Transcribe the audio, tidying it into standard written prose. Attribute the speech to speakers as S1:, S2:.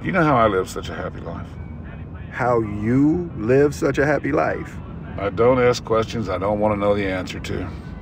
S1: You know how I live such a happy life.
S2: How you live such a happy life?
S1: I don't ask questions I don't want to know the answer to.